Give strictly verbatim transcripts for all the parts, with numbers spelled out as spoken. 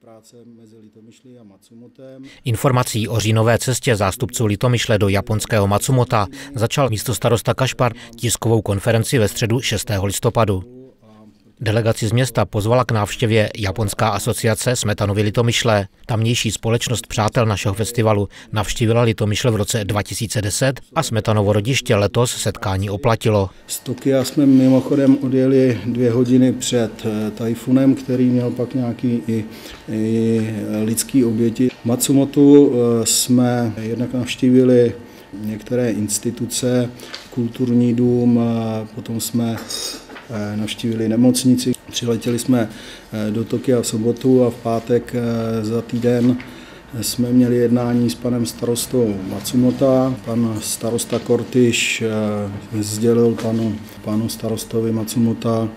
Informací o říjnové cestě zástupců Litomyšle do japonského Matsumota začal místostarosta Kašpar tiskovou konferenci ve středu šestého listopadu. Delegaci z města pozvala k návštěvě Japonská asociace Smetanovy Litomyšle. Tamnější společnost přátel našeho festivalu navštívila Litomyšl v roce dva tisíce deset a Smetanovo Rodiště letos setkání oplatilo. Z Tokia jsme mimochodem odjeli dvě hodiny před tajfunem, který měl pak nějaký i, i lidský oběti. V Matsumotu jsme jednak navštívili některé instituce, kulturní dům, potom jsme navštívili nemocnici. Přiletěli jsme do Tokia v sobotu a v pátek za týden jsme měli jednání s panem starostou Matsumota. Pan starosta Kortyš sdělil panu, panu starostovi Matsumota,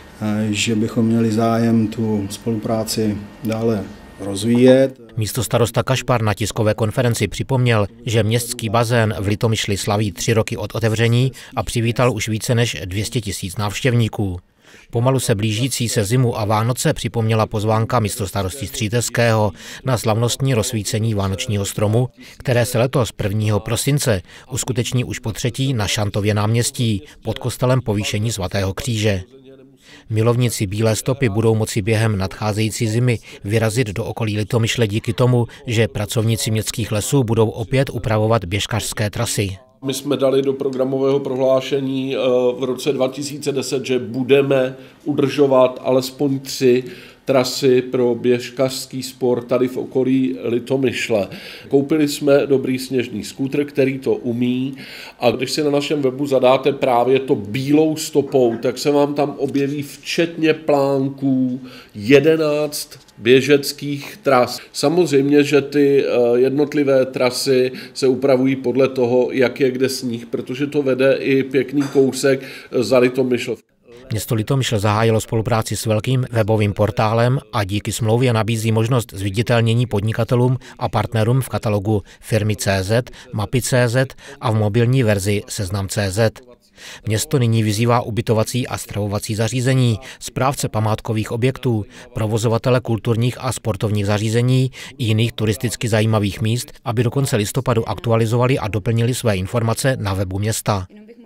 že bychom měli zájem tu spolupráci dále rozvíjet. Místostarosta Kašpar na tiskové konferenci připomněl, že městský bazén v Litomyšli slaví tři roky od otevření a přivítal už více než dvě stě tisíc návštěvníků. Pomalu se blížící se zimu a Vánoce připomněla pozvánka místostarosty Stříteckého na slavnostní rozsvícení vánočního stromu, které se letos prvního prosince uskuteční už po třetí na Šantově náměstí pod kostelem Povýšení svatého kříže. Milovníci bílé stopy budou moci během nadcházející zimy vyrazit do okolí Litomyšle díky tomu, že pracovníci městských lesů budou opět upravovat běžkařské trasy. My jsme dali do programového prohlášení v roce dva tisíce deset, že budeme udržovat alespoň tři trasy pro běžkařský sport tady v okolí Litomyšle. Koupili jsme dobrý sněžný skútr, který to umí, a když si na našem webu zadáte právě to bílou stopou, tak se vám tam objeví včetně plánků jedenáct běžeckých tras. Samozřejmě, že ty jednotlivé trasy se upravují podle toho, jak je kde sníh, protože to vede i pěkný kousek za Litomyšl. Město Litomyšl zahájilo spolupráci s velkým webovým portálem a díky smlouvě nabízí možnost zviditelnění podnikatelům a partnerům v katalogu firmy tečka cé zet, mapy tečka cé zet a v mobilní verzi seznam tečka cé zet. Město nyní vyzývá ubytovací a stravovací zařízení, správce památkových objektů, provozovatele kulturních a sportovních zařízení i jiných turisticky zajímavých míst, aby do konce listopadu aktualizovali a doplnili své informace na webu města.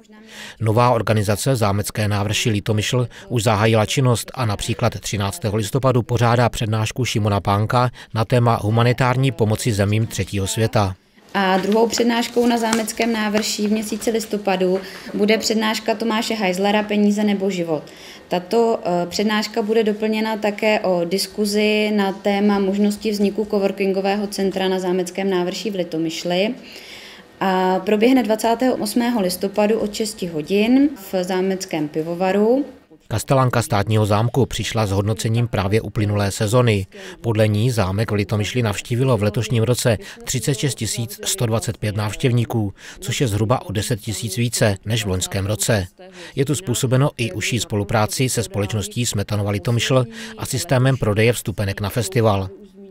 Nová organizace Zámecké návrší Litomyšl už zahájila činnost a například třináctého listopadu pořádá přednášku Šimona Pánka na téma humanitární pomoci zemím třetího světa. A druhou přednáškou na Zámeckém návrší v měsíci listopadu bude přednáška Tomáše Heizlera Peníze nebo život. Tato přednáška bude doplněna také o diskuzi na téma možnosti vzniku coworkingového centra na Zámeckém návrší v Litomyšli. A proběhne dvacátého osmého listopadu od šesti hodin v zámeckém pivovaru. Kastelanka státního zámku přišla s hodnocením právě uplynulé sezony. Podle ní zámek v Litomyšli navštívilo v letošním roce třicet šest tisíc sto dvacet pět návštěvníků, což je zhruba o deset tisíc více než v loňském roce. Je tu způsobeno i užší spolupráci se společností Smetanova Litomyšl a systémem prodeje vstupenek na festival.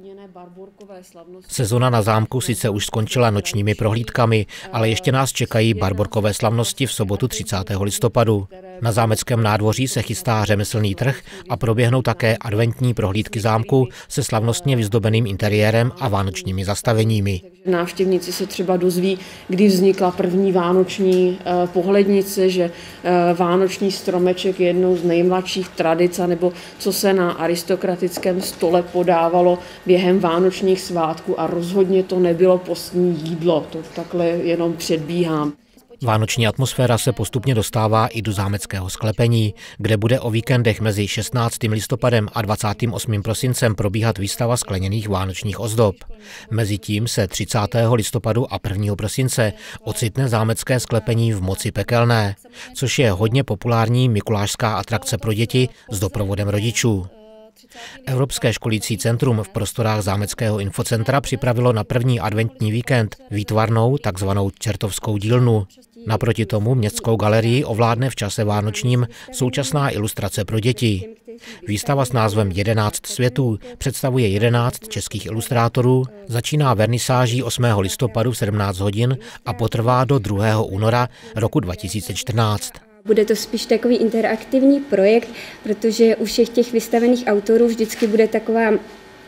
Sezona na zámku sice už skončila nočními prohlídkami, ale ještě nás čekají barborkové slavnosti v sobotu třicátého listopadu. Na zámeckém nádvoří se chystá řemeslný trh a proběhnou také adventní prohlídky zámku se slavnostně vyzdobeným interiérem a vánočními zastaveními. Návštěvníci se třeba dozví, kdy vznikla první vánoční pohlednice, že vánoční stromeček je jednou z nejmladších tradic, nebo co se na aristokratickém stole podávalo během vánočních svátků, a rozhodně to nebylo postní jídlo, to takhle jenom předbíhám. Vánoční atmosféra se postupně dostává i do zámeckého sklepení, kde bude o víkendech mezi šestnáctým listopadem a dvacátým osmým prosincem probíhat výstava skleněných vánočních ozdob. Mezitím se třicátého listopadu a prvního prosince ocitne zámecké sklepení v Moci pekelné, což je hodně populární mikulášská atrakce pro děti s doprovodem rodičů. Evropské školící centrum v prostorách zámeckého infocentra připravilo na první adventní víkend výtvarnou takzvanou čertovskou dílnu. Naproti tomu městskou galerii ovládne v čase vánočním současná ilustrace pro děti. Výstava s názvem jedenáct světů představuje jedenáct českých ilustrátorů, začíná vernisáží osmého listopadu v sedmnáct hodin a potrvá do druhého února roku dva tisíce čtrnáct. Bude to spíš takový interaktivní projekt, protože u všech těch vystavených autorů vždycky bude taková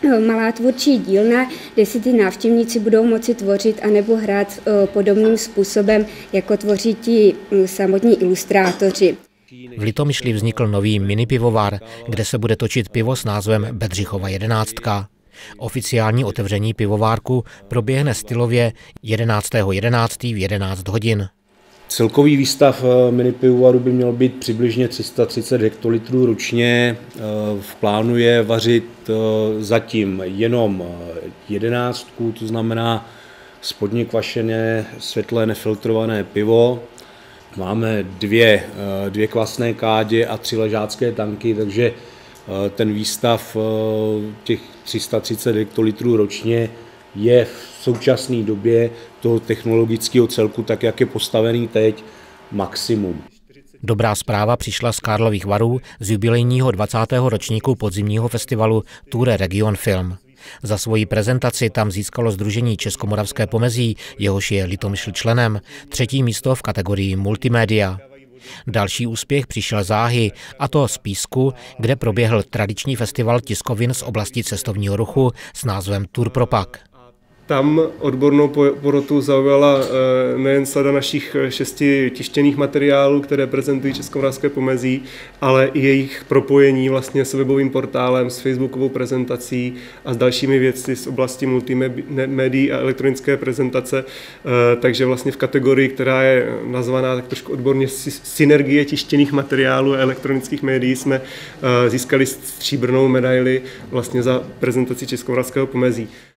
malá tvůrčí dílna, kde si ty návštěvníci budou moci tvořit anebo hrát podobným způsobem, jako tvoří ti samotní ilustrátoři. V Litomyšli vznikl nový mini pivovar, kde se bude točit pivo s názvem Bedřichova jedenáctka. Oficiální otevření pivovárku proběhne stylově jedenáctého jedenáctého v jedenáct hodin. Celkový výstav mini pivovaru by měl být přibližně tři sta třicet hektolitrů ročně. V plánu je vařit zatím jenom jedenáctku, to znamená spodně kvašené, světle nefiltrované pivo. Máme dvě, dvě kvasné kádě a tři ležácké tanky, takže ten výstav těch tři sta třicet hektolitrů ročně je v současné době toho technologického celku, tak jak je postavený teď, maximum. Dobrá zpráva přišla z Karlových Varů z jubilejního dvacátého ročníku podzimního festivalu Tour Region Film. Za svoji prezentaci tam získalo Sdružení Českomoravské pomezí, jehož je Litomyšl členem, třetí místo v kategorii multimédia. Další úspěch přišel záhy, a to z Písku, kde proběhl tradiční festival tiskovin z oblasti cestovního ruchu s názvem Tour Propak. Tam odbornou porotu zaujala nejen sada našich šesti tištěných materiálů, které prezentují Českomoravské pomezí, ale i jejich propojení vlastně s webovým portálem, s facebookovou prezentací a s dalšími věci z oblasti multimédií a elektronické prezentace. Takže vlastně v kategorii, která je nazvaná tak trošku odborně synergie tištěných materiálů a elektronických médií, jsme získali stříbrnou medaili vlastně za prezentaci Českomoravského pomezí.